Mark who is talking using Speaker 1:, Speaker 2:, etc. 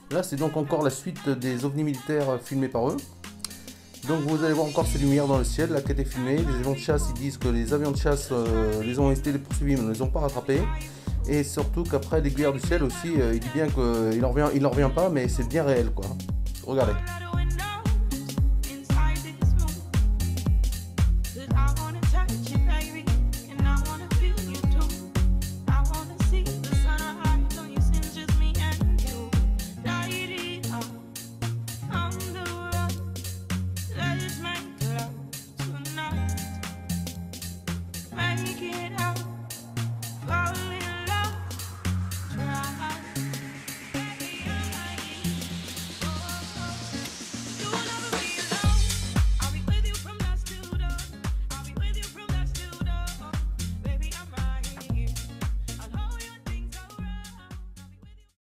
Speaker 1: Là, c'est donc encore la suite des ovnis militaires filmés par eux. Donc vous allez voir encore ces lumières dans le ciel là qui a été filmé. Les avions de chasse, ils disent que les avions de chasse les ont été poursuivis mais ne les ont pas rattrapés. Et surtout qu'après l'aiguilleur du ciel aussi, il dit bien qu'il n'en revient pas, mais c'est bien réel quoi. Regardez.